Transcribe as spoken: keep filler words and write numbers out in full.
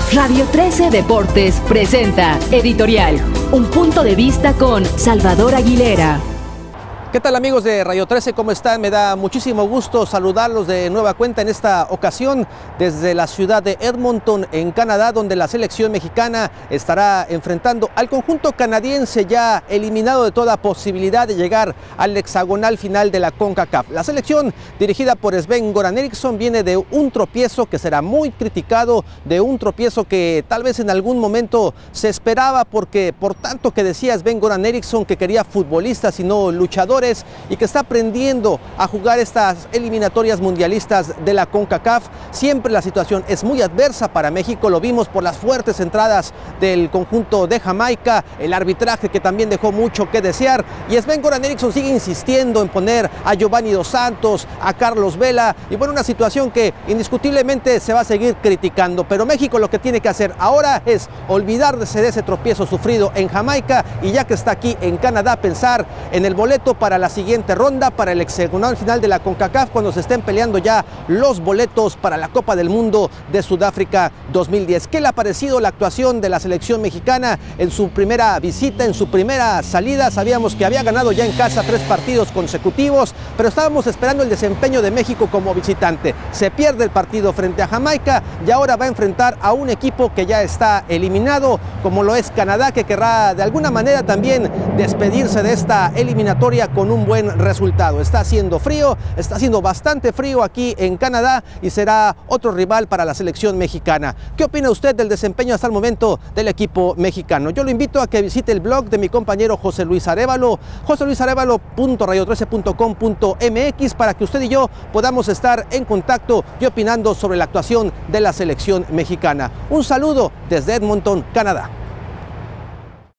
Radio trece Deportes presenta Editorial, un punto de vista con Salvador Aguilera. ¿Qué tal, amigos de Radio trece? ¿Cómo están? Me da muchísimo gusto saludarlos de nueva cuenta en esta ocasión desde la ciudad de Edmonton, en Canadá, donde la selección mexicana estará enfrentando al conjunto canadiense, ya eliminado de toda posibilidad de llegar al hexagonal final de la CONCACAF. La selección dirigida por Sven-Goran Eriksson viene de un tropiezo que será muy criticado, de un tropiezo que tal vez en algún momento se esperaba, porque por tanto que decía Sven-Goran Eriksson que quería futbolistas y no luchadores, y que está aprendiendo a jugar estas eliminatorias mundialistas de la CONCACAF. Siempre la situación es muy adversa para México, lo vimos por las fuertes entradas del conjunto de Jamaica, el arbitraje que también dejó mucho que desear, y Sven-Goran Eriksson sigue insistiendo en poner a Giovanni Dos Santos, a Carlos Vela, y bueno, una situación que indiscutiblemente se va a seguir criticando, pero México lo que tiene que hacer ahora es olvidarse de ese tropiezo sufrido en Jamaica, y ya que está aquí en Canadá, pensar en el boleto para para la siguiente ronda, para el hexagonal final de la CONCACAF, cuando se estén peleando ya los boletos para la Copa del Mundo de Sudáfrica dos mil diez. ¿Qué le ha parecido la actuación de la selección mexicana en su primera visita, en su primera salida? Sabíamos que había ganado ya en casa tres partidos consecutivos, pero estábamos esperando el desempeño de México como visitante. Se pierde el partido frente a Jamaica y ahora va a enfrentar a un equipo que ya está eliminado, como lo es Canadá, que querrá de alguna manera también despedirse de esta eliminatoria con un buen resultado. Está haciendo frío, está haciendo bastante frío aquí en Canadá, y será otro rival para la selección mexicana. ¿Qué opina usted del desempeño hasta el momento del equipo mexicano? Yo lo invito a que visite el blog de mi compañero José Luis Arévalo, josé luis arévalo punto radio trece punto com punto m x, para que usted y yo podamos estar en contacto y opinando sobre la actuación de la selección mexicana. Un saludo desde Edmonton, Canadá.